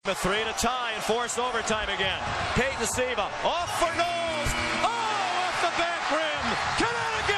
A 3 to tie and force overtime again. Peyton Siva off for Knowles. Oh, off the back rim. Connecticut!